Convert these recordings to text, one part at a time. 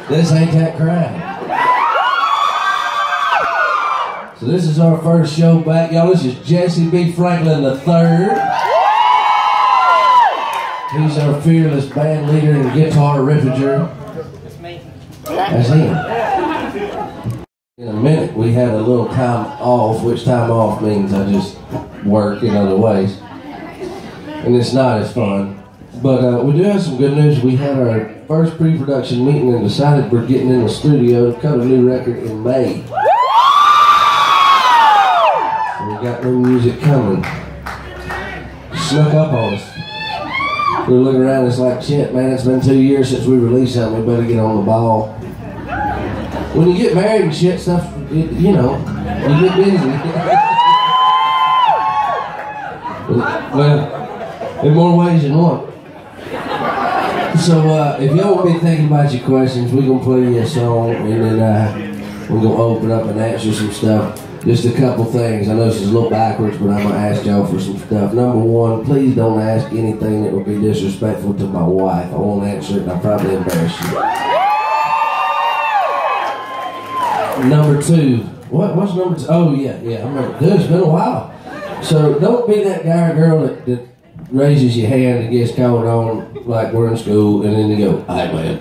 This ain't that crowd. So this is our first show back, y'all. This is Jesse B. Franklin III. He's our fearless band leader and guitar riffager. That's me. That's him. In a minute, we had a little time off, which time off means I just work in other ways. And it's not as fun. But we do have some good news. We had our first pre-production meeting and decided we're getting in the studio to cut a new record in May. So we got new music coming. Snuck up on us. We were looking around, it's like, shit, man, it's been 2 years since we released something. We better get on the ball. When you get married and shit, stuff, you know, you get busy. Well, in more ways than one. So, if y'all want to be thinking about your questions, we're going to play you a song, and then we're going to open up and answer some stuff. Just a couple things. I know this is a little backwards, but I'm going to ask y'all for some stuff. Number one, please don't ask anything that would be disrespectful to my wife. I won't answer it, and I'll probably embarrass you. Number two. What's number two? Oh, yeah, I remember. Dude, it's been a while. So, don't be that guy or girl that raises your hand and gets called on like we're in school, and then you go, "Hey man,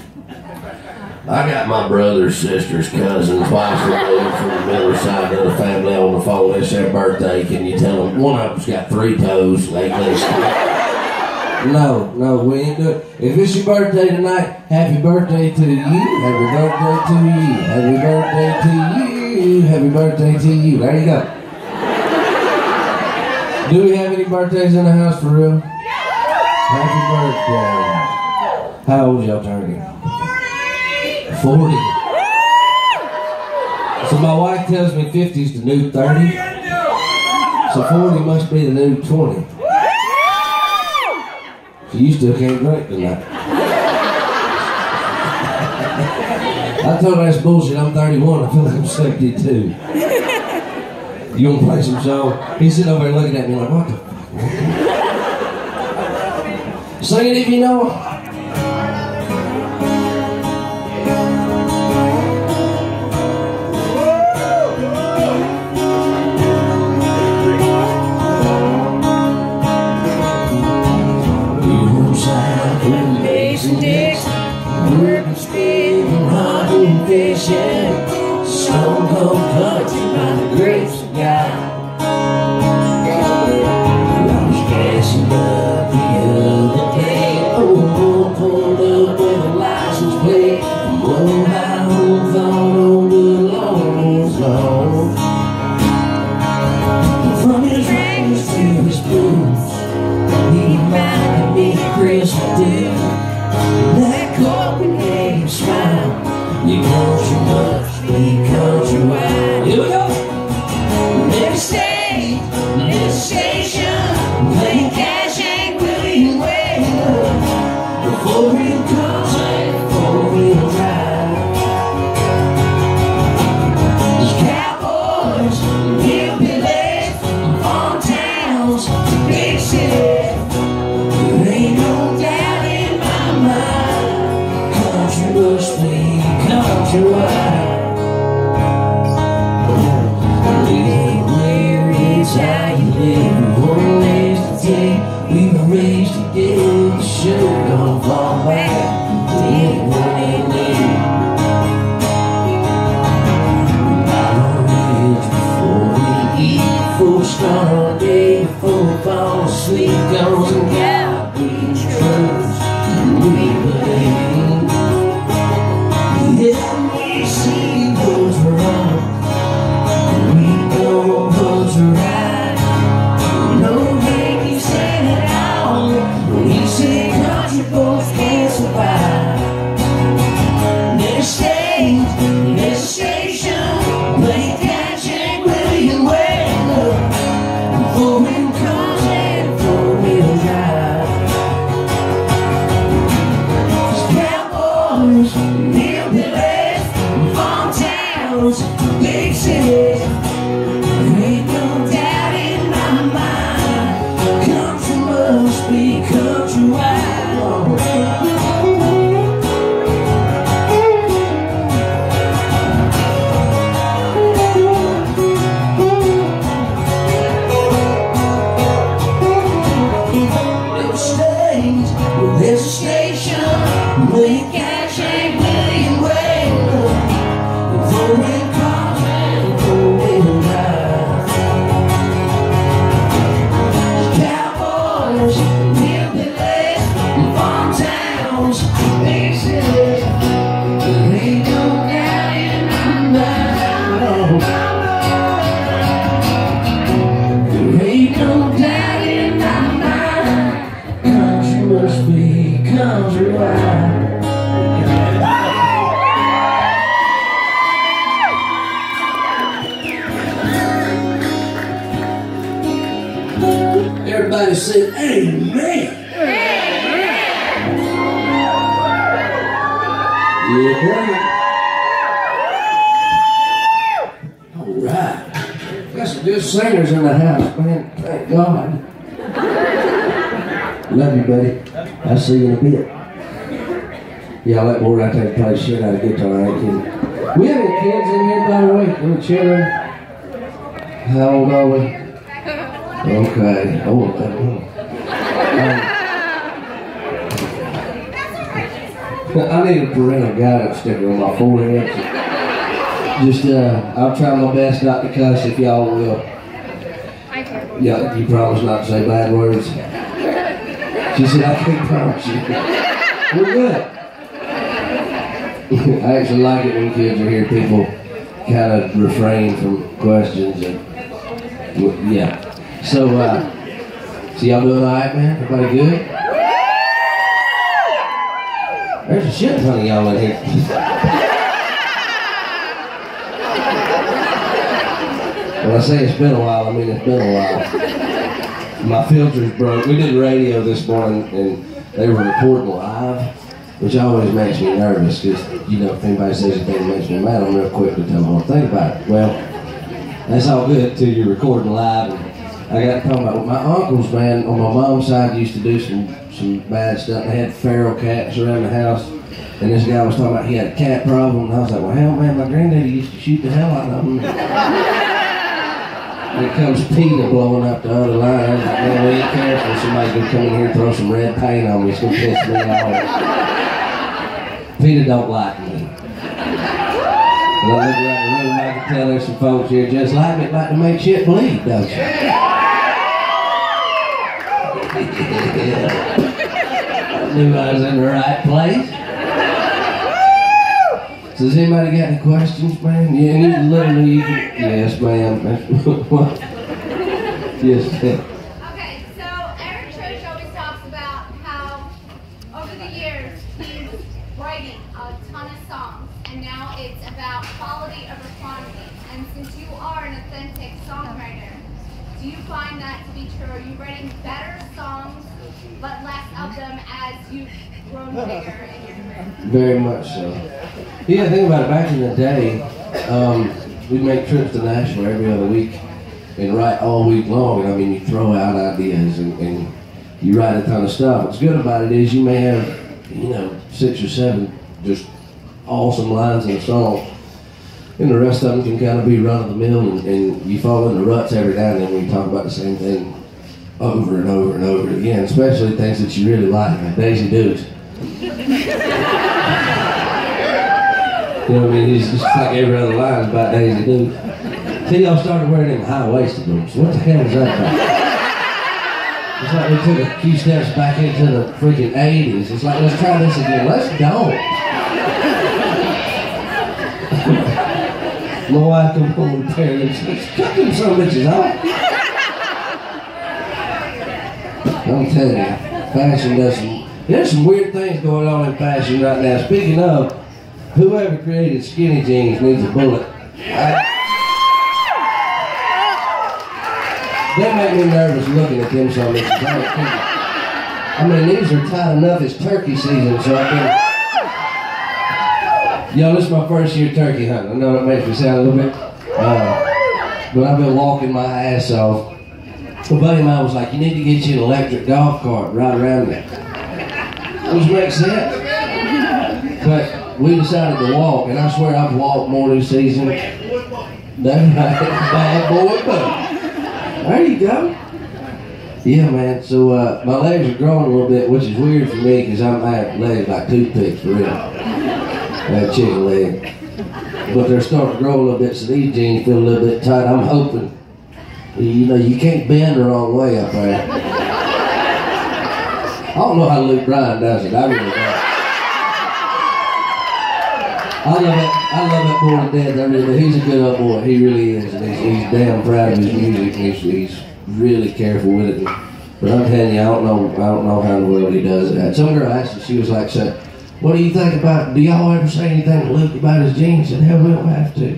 I got my brothers, sisters, cousins, wives, and from the Miller side of the family on the phone. It's their birthday. Can you tell them one of them's got 3 toes like this?" No, we ain't doing it. If it's your birthday tonight, happy birthday to you. Happy birthday to you. Happy birthday to you. Happy birthday to you. There you go. Do we have any birthdays in the house for real? Happy birthday. How old y'all turning? 40. So my wife tells me 50's the new 30. So 40 must be the new 20. So you still can't drink tonight. I told her that's bullshit. I'm 31. I feel like I'm 72. You want to play some song? He's sitting over there looking at me like, what the fuck? Sing it if you know. Mason Dix, working speed, hunting, fishing, stone cold country by the grace of God. I was gassing up the other day, pulled up with a license plate, moved my whole thought on the long's long. From his rings to his boots, he reminded me of Christmas dude. That Copenhagen smile, you country must be countrywide. Here we go. Next station, playing cash ain't really way. The 4-wheel comes and 4-wheel drive. There's cowboys, hillbillies, farm towns, big cities. There ain't no doubt in my mind, country must be countrywide. How you live, one ways to take. We were raised together, the show don't fall back. Anyone ain't there. Before we eat, before we start our day, before we fall asleep, guns and cowboys, trucks, and we believe. Yeah, we station. Willie Cash ain't William Wayne. Four-wheel cars and four-wheel drive. Cowboys, hillbillies, farm towns, big cities. There ain't no doubt in my mind. There ain't no doubt in my mind. Country must be countrywide. Everybody said, amen. Yeah, boy. All right. Got some good singers in the house, man. Thank God. Love you, buddy. I'll see you in a bit. Yeah, I like more right there play shit out of guitar, ain't kidding. We have any kids in here, by the way? Any children? How old are we? Okay. I need a parental guidance sticker on my forehead. Just, I'll try my best not to cuss if y'all will. Yeah, you promise not to say bad words. She said, I can't promise you. We're good. I actually like it when kids are here. People kind of refrain from questions. And, yeah. So y'all doing alright, man? Everybody good? There's a shit ton of y'all in here. When I say it's been a while, I mean it's been a while. My filters broke. We did radio this morning and they were recording live, which always makes me nervous because, you know, if anybody says anything that makes me mad, I'm real quick to tell them what to think about it. Well, that's all good until you're recording live. And I got to talk about my uncles, man, on my mom's side used to do some bad stuff. They had feral cats around the house. And this guy was talking about he had a cat problem. And I was like, well, hell, man, my granddaddy used to shoot the hell out of them. Here comes PETA blowing up the other line. I was like, man, we ain't careful. Somebody's going to come in here and throw some red paint on me. It's going to piss me off. PETA don't like me. And I look around the room, I can tell there's some folks here just like me, like to make shit bleed, don't you? I knew I was in the right place. So does anybody got any questions, man? Yeah, you literally, yes, ma'am. Yes, ma'am. Okay, so Eric Church always talks about how over the years he's writing a ton of songs, and now it's about quality over quantity. And since you are an authentic songwriter, do you find that to be true? Are you writing better songs, but less of them as you've grown bigger in your career? Very much so. Yeah, think about it. Back in the day, we'd make trips to Nashville every other week and write all week long. And I mean, you throw out ideas and you write a ton of stuff. What's good about it is you may have, you know, 6 or 7 just awesome lines in a song. And the rest of them can kind of be run-of-the-mill, and you fall into ruts every now and then when you talk about the same thing over and over and over again, especially things that you really like Daisy Dukes. You know what I mean? It's just like every other line is about Daisy Dukes. Till y'all started wearing them high-waisted ones. What the hell is that about? It's like we took a few steps back into the freaking 80s. It's like, let's try this again. Let's don't. My wife come home with a pair and says, cut them some bitches off. I'm telling you, fashion does there's some weird things going on in fashion right now. Speaking of, whoever created skinny jeans needs a bullet. They make me nervous looking at them some bitches. I mean, these are tight enough. It's turkey season, so I can... Yo, this is my first year turkey hunting. I know it makes me sound a little bit, but I've been walking my ass off. A buddy of mine was like, you need to get you an electric golf cart right around there. Which makes sense. But we decided to walk, and I swear I've walked more this season than bad boy, but there you go. Yeah, man. So my legs are growing a little bit, which is weird for me because I have legs like toothpicks for real. I have chicken leg. But they're starting to grow a little bit, so these jeans feel a little bit tight. I'm hoping, you know, you can't bend the wrong way up there. I don't know how Luke Bryan does it. I really don't. I love that boy to death. I really, he's a good old boy. He really is. And he's damn proud of his music. He's really careful with it. But I'm telling you, I don't know how in the world he does it. Some girl asked me, she was like, so, what do you think about, do y'all ever say anything to Luke about his jeans? I said, hell, we don't have to.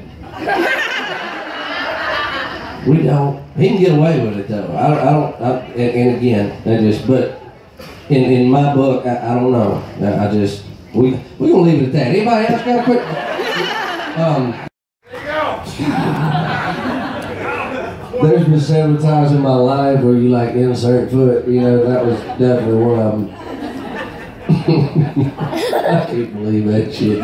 We don't. He can get away with it though. And again, but in my book, I don't know. We're gonna leave it at that. Anybody else got a quick? There's been several times in my life where you like insert foot. You know, that was definitely one of them. I can't believe that shit.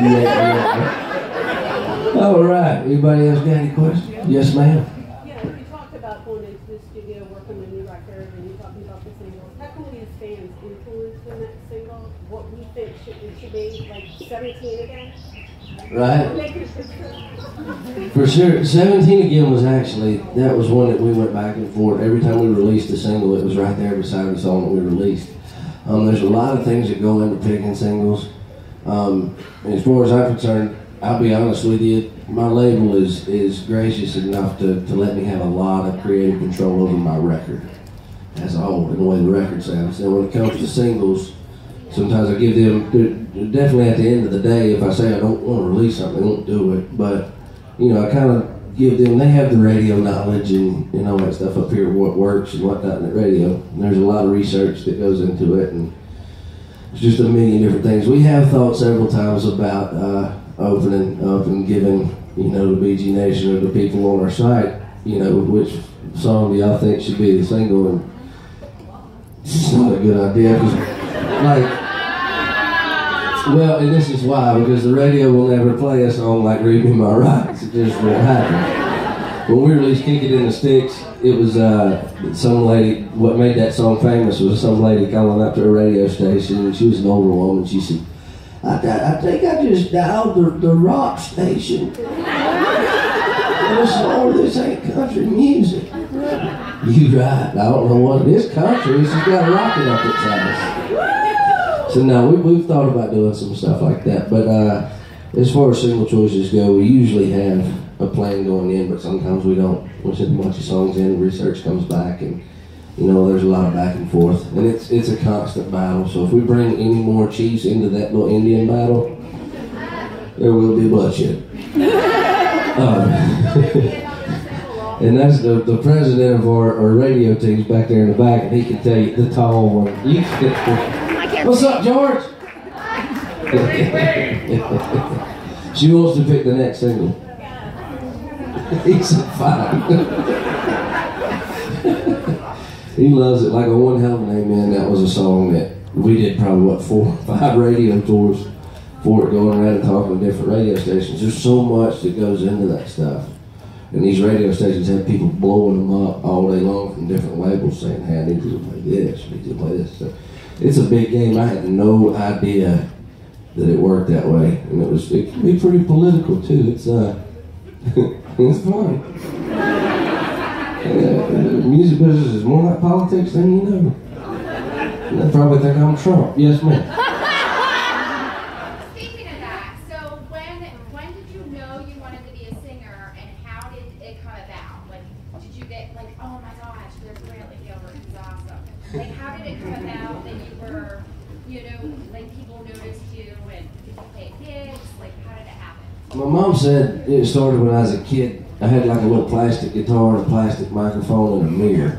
All right. Anybody else got any questions? Yes, ma'am. Yeah, you talked about going into the studio, working on a new record, and you're talking about the singles. How can we as fans influence the next single? What we think it should be, like 17 again? Right. For sure. 17 Again was actually, that was one that we went back and forth. Every time we released a single, it was right there beside the song that we released. There's a lot of things that go into picking singles. As far as I'm concerned, I'll be honest with you, my label is gracious enough to let me have a lot of creative control over my record as a whole, and the way the record sounds. And when it comes to singles, sometimes I give them, definitely at the end of the day, if I say I don't want to release something, I won't do it. But, you know, I kind of give them, they have the radio knowledge and all that stuff up here, what works and what doesn't at radio. And there's a lot of research that goes into it, and it's just a million different things. We have thought several times about opening up and giving, you know, the BG Nation or the people on our site, you know, which song do y'all think should be the single, and it's not a good idea, because, like, well, and this is why, because the radio will never play a song like Read Me My Rights. It just won't happen. When we released Kick It in the Sticks, it was some lady, what made that song famous was some lady calling up to a radio station, and she was an older woman. She said, I think I just dialed the rock station. I said, oh, this ain't country music. You right, I don't know what it is country, it's just got a rocket up its ass. So no, we've thought about doing some stuff like that, but as far as single choices go, we usually have a plan going in, but sometimes we don't. We send a bunch of songs in, research comes back, and you know, there's a lot of back and forth, and it's a constant battle. So if we bring any more chiefs into that little Indian battle, there will be bloodshed. And that's the president of our radio team's back there in the back, and he can tell you, the tall one. What's up, George? She wants to pick the next single. He said, fine. He loves it. Like a One Hell of an Amen, that was a song that we did probably, 4 or 5 radio tours for it, going around and talking to different radio stations. There's so much that goes into that stuff. And these radio stations have people blowing them up all day long from different labels saying, hey, I need you to play this, I need you to play this. So it's a big game. I had no idea that it worked that way. And it can be pretty political too. It's it's fun. The music business is more like politics than you know. And they probably think I'm Trump. Yes, ma'am. Speaking of that, so when did you know you wanted to be a singer, and how did it come about? Like, did you get like, oh my gosh, there's Brantley Gilbert, he's awesome. Like, how did it come about that you were, you know, like people noticed you, and did you play gigs? Like, how did it happen? My mom said it started when I was a kid. I had like a little plastic guitar and a plastic microphone and a mirror.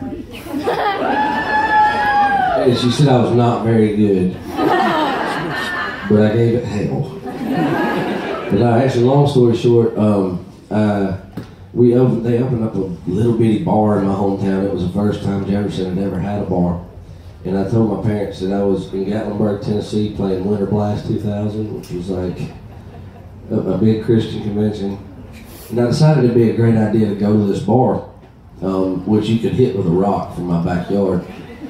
And she said I was not very good, but I gave it hell. But actually, long story short, they opened up a little bitty bar in my hometown. It was the first time Jefferson had ever had a bar. And I told my parents that I was in Gatlinburg, Tennessee, playing Winter Blast 2000, which was like a big Christian convention. And I decided it'd be a great idea to go to this bar, which you could hit with a rock from my backyard.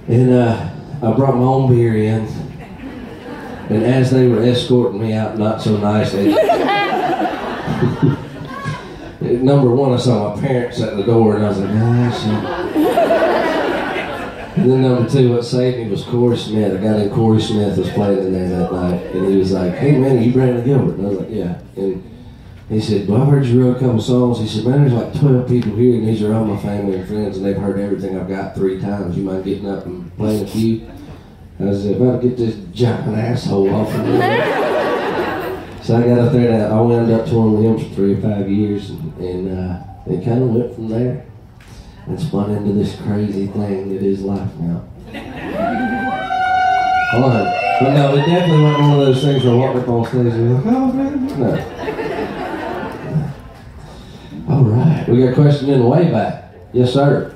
And I brought my own beer in. And as they were escorting me out, not so nicely, number one, I saw my parents at the door, and I was like, gosh. And then number two, what saved me was Corey Smith. A guy named Corey Smith was playing in there that night, and he was like, hey man, are you Brandon Gilbert? And I was like, yeah. And he said, well, I heard you wrote a couple songs. He said, man, there's like 12 people here, and these are all my family and friends, and they've heard everything I've got 3 times. You mind getting up and playing a few? I said, about to get this giant asshole off of me. So I got up there, and I wound up touring with him for 3 or 5 years, and it kind of went from there and spun into this crazy thing that is life now. But no, it definitely wasn't one of those things where I walked up on stage and was like, oh man, no. All right, we got a question in the way back. Yes, sir.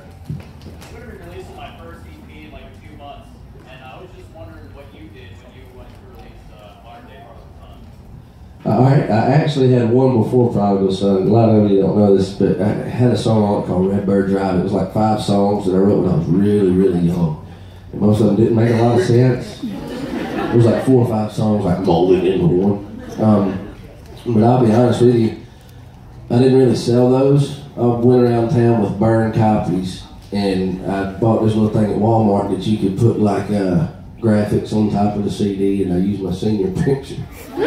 Alright, I actually had one before Prodigal Son. A lot of you don't know this, but I had a song on it called Redbird Drive. It was like 5 songs that I wrote when I was really, really young. And most of them didn't make a lot of sense. It was like 4 or 5 songs like molded into one. But I'll be honest with you, I didn't really sell those. I went around town with burned copies, and I bought this little thing at Walmart that you could put like graphics on top of the CD, and I used my senior picture.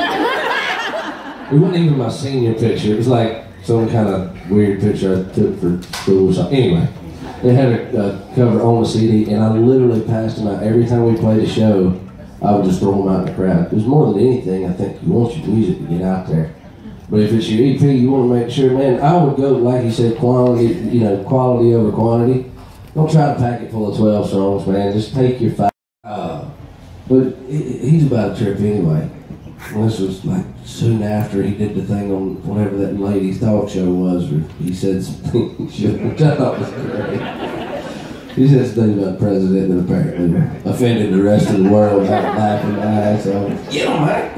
It wasn't even my senior picture. It was like some kind of weird picture I took for school or something. Anyway, it had a cover on the CD, and I literally passed them out. Every time we played a show, I would just throw them out in the crowd. It was more than anything, I think you want your music to get out there. But if it's your EP, you want to make sure, man, I would go, like you said, quality, quality over quantity. Don't try to pack it full of 12 songs, man. Just take your 5. But he's about a trip anyway. This was like soon after he did the thing on whatever that lady's talk show was, where he said something which I thought was great. He said something about the president that apparently offended the rest of the world out of laughing my ass off. Yeah, man.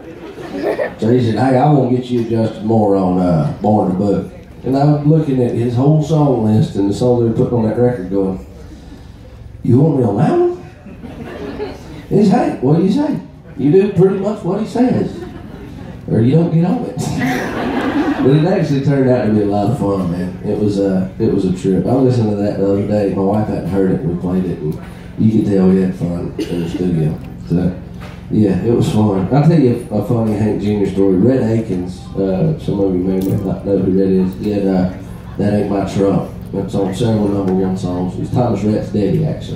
So he said, hey, I won't get you adjusted more on Born to Book. And I was looking at his whole song list and the songs they were putting on that record going, you want me on that one? He said, hey, what do you say? You do pretty much what he says, or you don't get on it. But it actually turned out to be a lot of fun, man. It was a trip. I listened to that the other day. My wife hadn't heard it, and we played it, and you could tell we had fun in the studio. So, yeah, it was fun. I'll tell you a funny Hank Jr. story. Red Akins, some of you may not know who that is. He had That Ain't My Truck. It's on several #1 songs. It's Thomas Rhett's daddy, actually.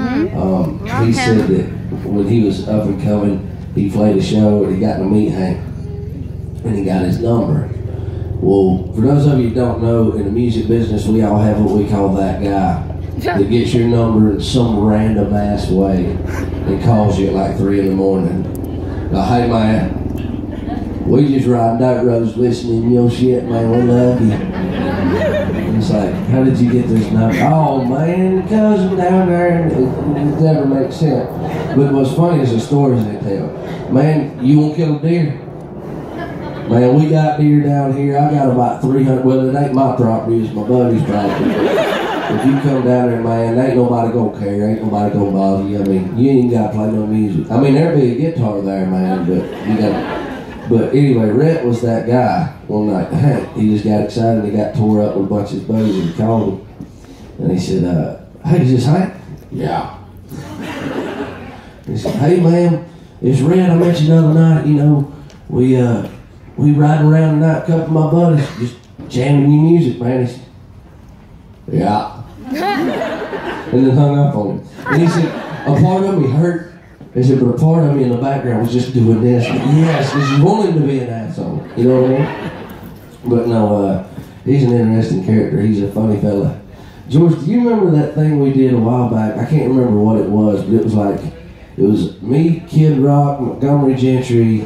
He said that when he was up and coming, he played a show and he got to meet Hank, and he got his number. Well, for those of you who don't know, in the music business, we all have what we call that guy that gets your number in some random ass way and calls you at like 3 in the morning. Hey man, we just riding dirt roads listening to your shit, man. We love you. It's like, how did you get this number? Oh man, cousin down there. It never makes sense. But what's funny is the stories they tell. Man, you won't kill a deer? Man, we got deer down here. I got about 300. Well, it ain't my property, it's my buddy's property. If you come down there, man, ain't nobody gonna care. Ain't nobody gonna bother you. I mean, you ain't gotta play no music. I mean, there'd be a guitar there, man, but you gotta. But anyway, Rhett was that guy one night. Hank, he just got excited. He got tore up with a bunch of his buddies and he called him. And he said, hey, is this Hank? Yeah. He said, hey man, it's Rhett. I met you the other night. We riding around tonight, a couple of my buddies, just jamming your music, man. He said, yeah. And then hung up on him. And he said, a part of me hurt. He said, but a part of me in the background was just doing this. Yes, because you want him to be an asshole. You know what I mean? But no, he's an interesting character. He's a funny fella. George, do you remember that thing we did a while back? I can't remember what it was, but it was me, Kid Rock, Montgomery Gentry,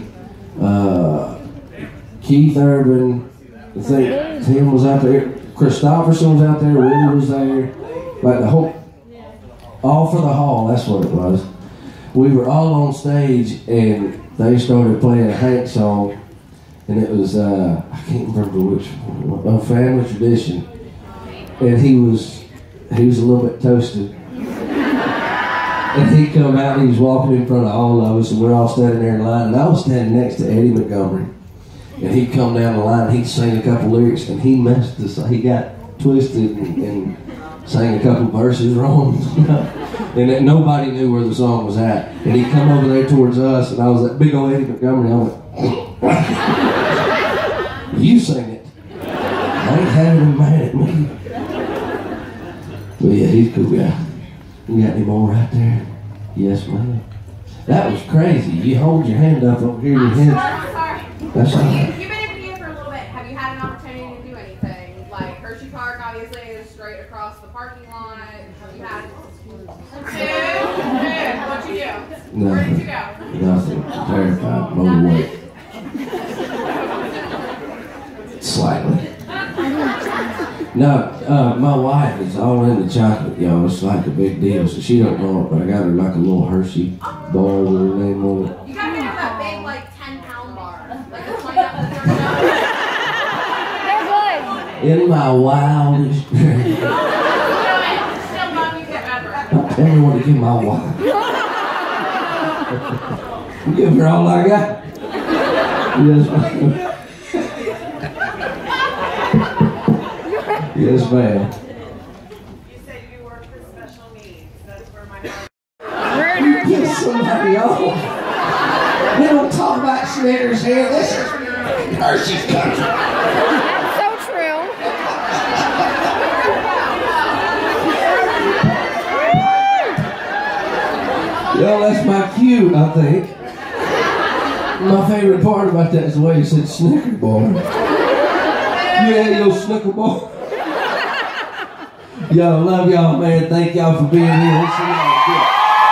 Keith Urban, I think Tim was out there, Christopherson was out there, Willie was there, like the whole, all for the hall, that's what it was. We were all on stage and they started playing a Hank song, and it was, I can't remember which one, a Family Tradition. And he was a little bit toasted. And he come out and he was walking in front of all of us, and we're all standing there in line, and I was standing next to Eddie Montgomery. And he'd come down the line, he'd sing a couple lyrics, and he messed us. He got twisted and sang a couple verses wrong. And that nobody knew where the song was at. And he'd come over there towards us, and I was that big old Eddie Montgomery. I went, you sing it. I ain't having him mad at me. But yeah, he's a cool guy. You got any more right there? Yes, ma'am. That was crazy. You hold your hand up over here. I'm sorry. That's all right. You've been in Virginia for a little bit. Have you had an opportunity to do anything? Like Hershey Park, obviously, is straight across the parking lot. Have you had two? What'd you do? Nothing. Where did you go? Nothing. Terrified. Overweight. Slightly. No, my wife is all into chocolate, y'all. It's like a big deal. So she don't know it, but I got her like a little Hershey bar with her name on it. You gotta get her that big, like, 10-pound bar. Like the 20 up and 30 up. In my wildest dreams. Still love you, get better. Tell me what to give my wife. Give her all I got. Yes, ma'am. Yes, ma'am. You said you work with special needs. That's where my heart. You piss somebody off. We don't talk about Snickers here. This is Hershey's country. That's so true. Yo, that's my cue, I think. My favorite part about that is the way you said Snicker bar. Yeah, yo, Snicker bar. Yo, love y'all, man. Thank y'all for being here. We'll see y'all again.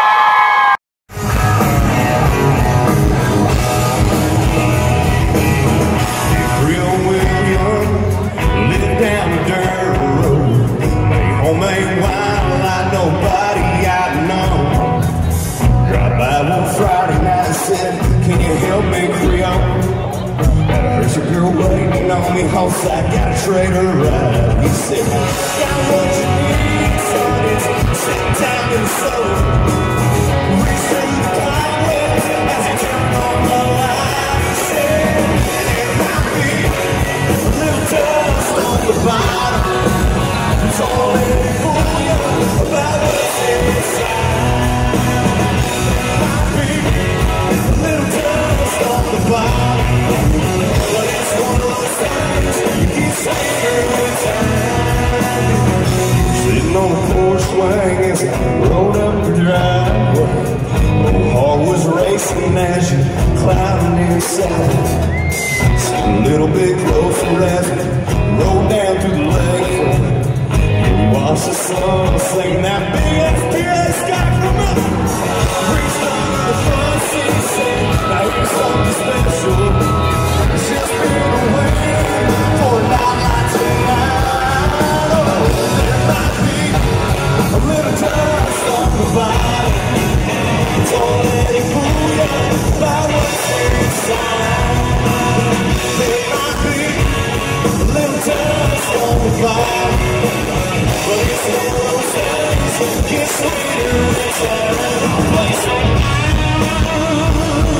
Real William, living down the dirt road. Ain't home, ain't wild like nobody I know. Dropped by one Friday night and said, can you help me Creole? There's a girl waiting on me, house, I gotta trade her ride. He said, got what you need, son, it's sit down and soul. Receive kindness as he turned on the light. He said, it might be a little dust on the bottom. Don't let it fool you about what's inside. Might be a little dust on the bottom. But it's one of those things you get sweeter with time. Sitting on the porch swing as I rode up the driveway. Old heart was racing as you climbed inside. Sitting a little bit closer as we rode down through the lakefront. We watched the sun sing that big ass PA sky from up. Reached under the front seat and said, now here's something special. Just been waiting for a night like tonight. Oh, there might be a little dust on the bottom. Don't let it fool you about what's inside. There might be a little dust on the bottom. But it's one of those things that gets sweeter with time. I'll play some.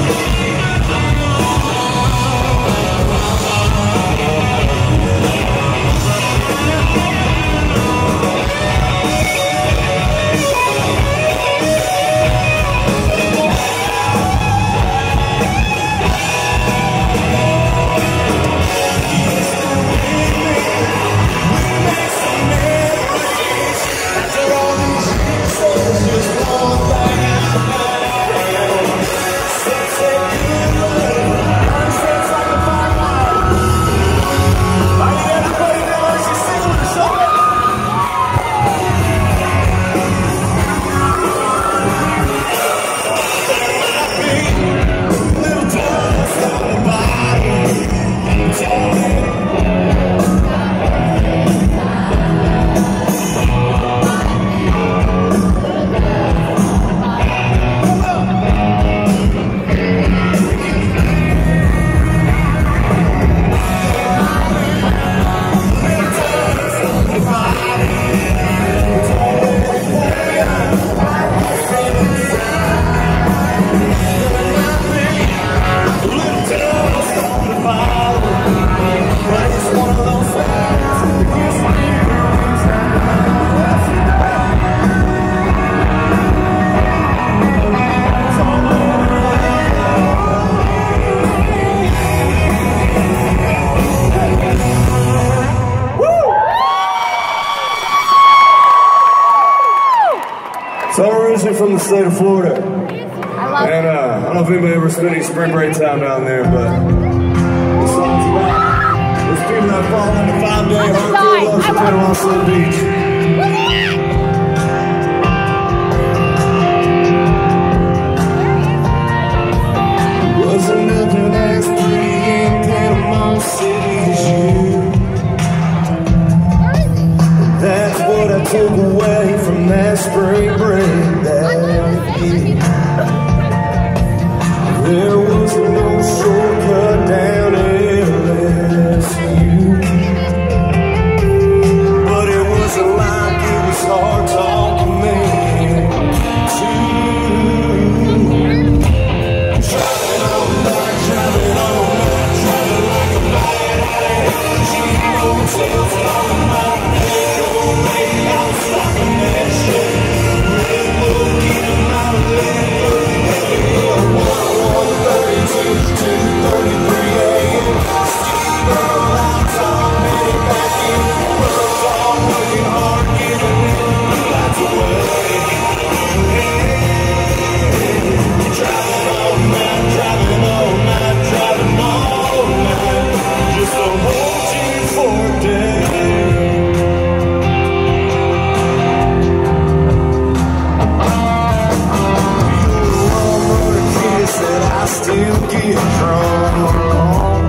state of Florida. And I don't know if anybody ever spent any spring break time down there, but this song's about those people that fall into 5-day hardcore love to Panama Beach. Wasn't nothing as pretty in Panama City as you. That's what I took away from that spring break that year. There was no shortcut down LSU, but it wasn't like it was hard talking me too. Driving all night, driving all night, driving like a madman. Cheap motels on my neck, oh baby, I was stopping that shit. Red Bull, getting out of there. 2:33 a.m. Steve Earle out, Tom Petty back in. Birds all working hard, giving it lots of way. Driving all night, driving all night, driving all night, just to hold you for a day. You're a one-word kiss that I still get drunk on.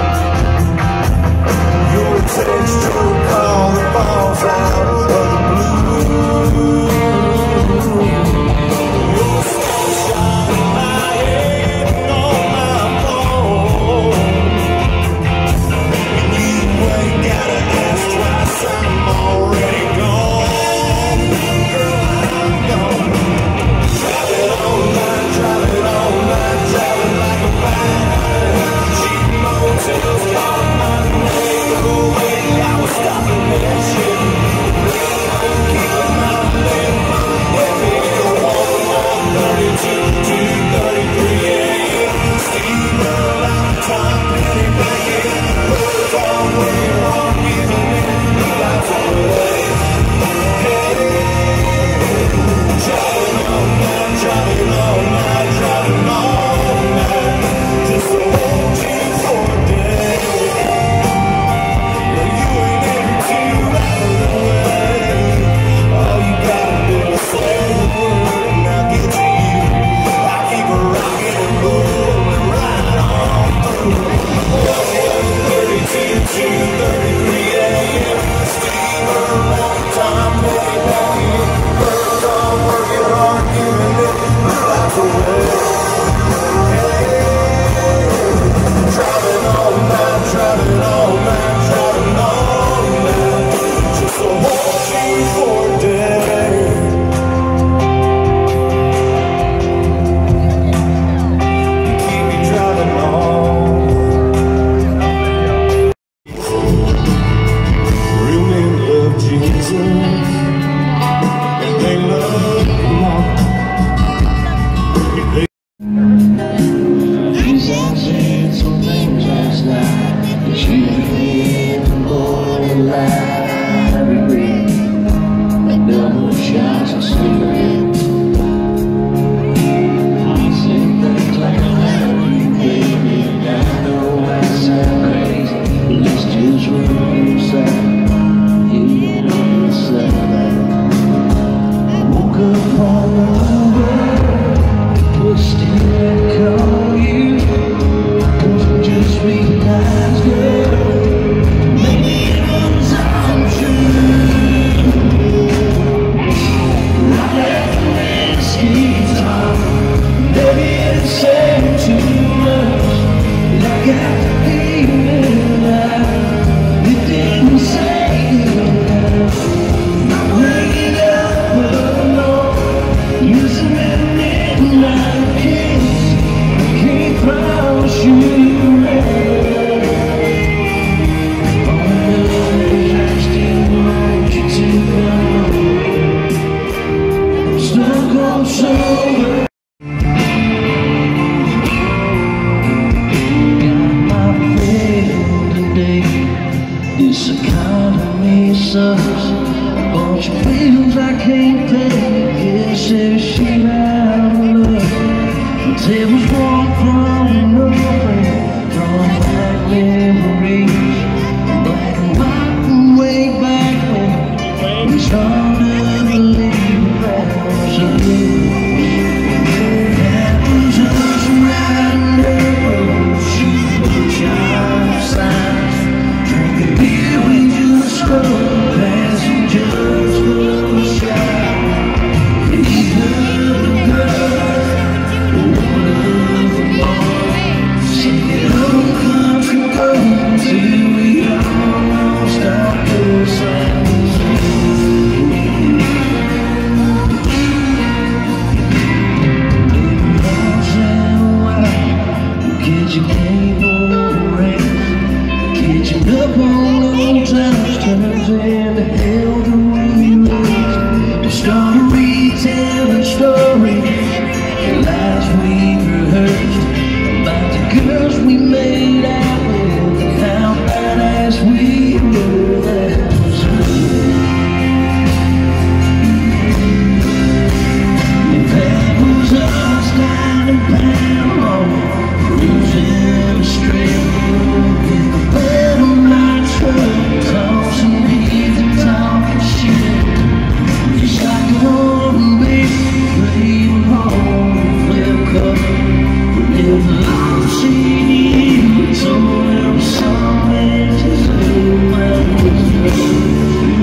You're a text, you're a call that falls out of the blue. You're a sunshine in my head and on my phone. And you ain't gotta ask twice, I'm already gone. Girl, I'm gone. Driving all night, driving all night, driving like a madman. Cheap motels calling my name. Oh, baby, I was stopping that shit. Keeping my limb. Baby, you're walking on 2:33 a.m. Steve Earle out, Tom Petty back in. Birds all working hard, giving it lots of way. Driving all night, driving all night, driving all night, just to hold you for a day. Yeah, you ain't never too out of the way. All you gotta do is say the word and I'll get to you. I keep a rocking and rolling right on through. 2:33 a.m. Steve Earle out, Tom Petty back in. Birds all working hard, giving it lots of way. Driving all night, driving all night, driving all night, just to hold you for a day. You keep me driving on. Real men love Jesus. They love him all. She's out saying some things last night, but she ain't the borderline. I regret double shots of cigarettes. I say things like I love you, baby, and I know I sound crazy, but it's just what you say. You know you say that. I woke up all over, but still I call you. Just realize, girl, maybe it was all true. I left the landscapes on, maybe it said too much. But I got the feeling that it didn't say enough. I'm waking up alone, using that midnight kiss. I can't promise you. This economy sucks. A bunch of bills I can't pay. Guess there's shit I But you came on the race, catching up on old times, turns into hell the way you raised. You started retelling stories, the lies we rehearsed, about the girls we made out with, and how badass we were. That was good. And that was us down in Panama, cruising a straight road with the bed on my truck, tossing heads and talking shit, just like an old baby playing home flip cover. We never lost you, so there was some matches in my world.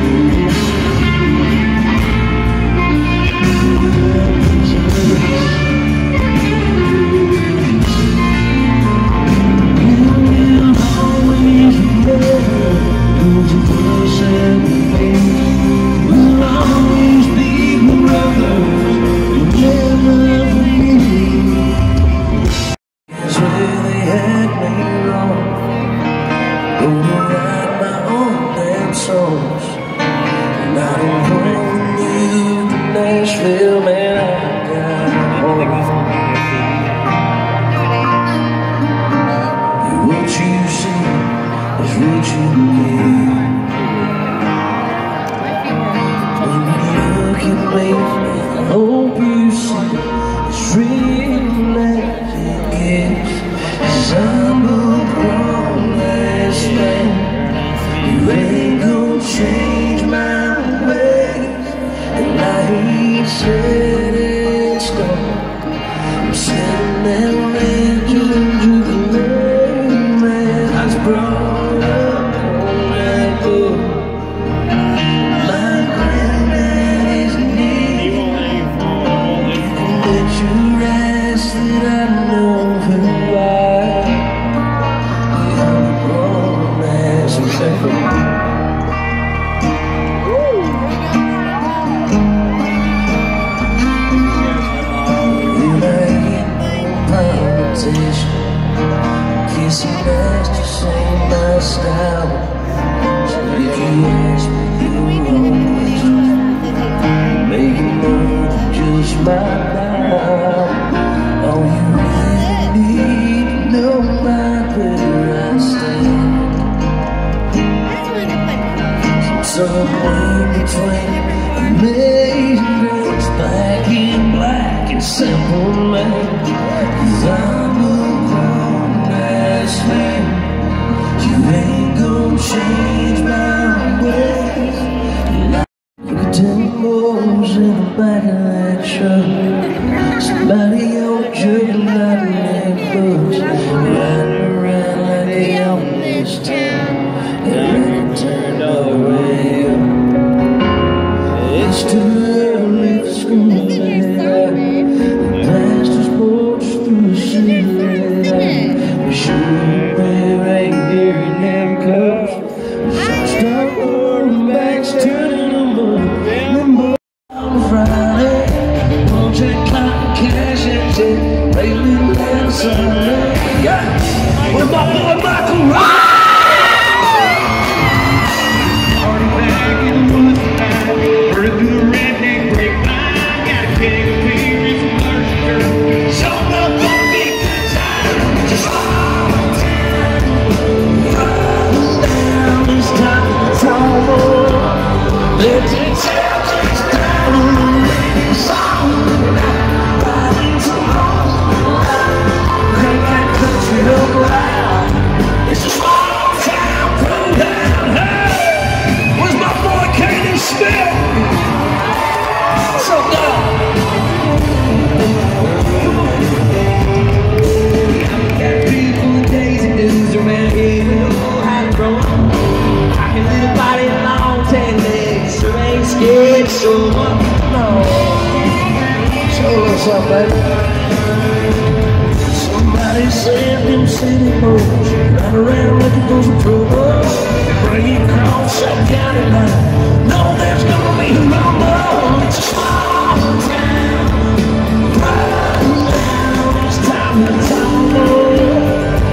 Somebody sent them city boys right around looking for some trouble. Bring it across that county line. No, there's gonna be no more. It's a small town. Right now, it's time to talk.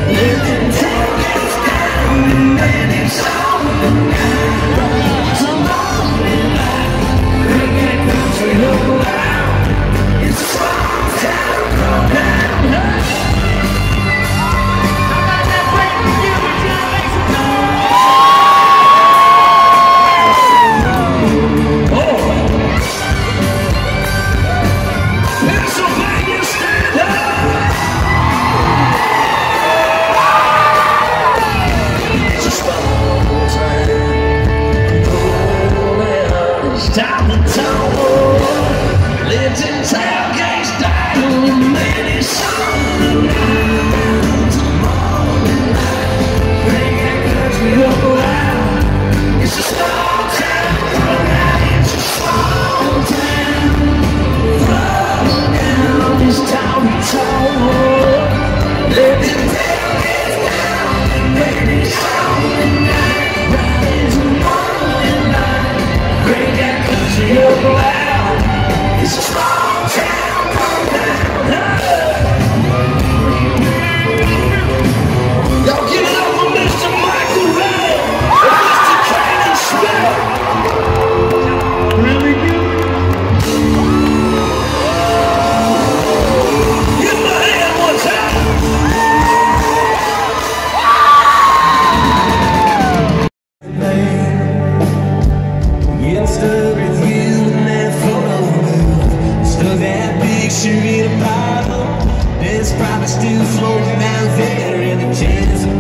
There's probably still floating out there in the chance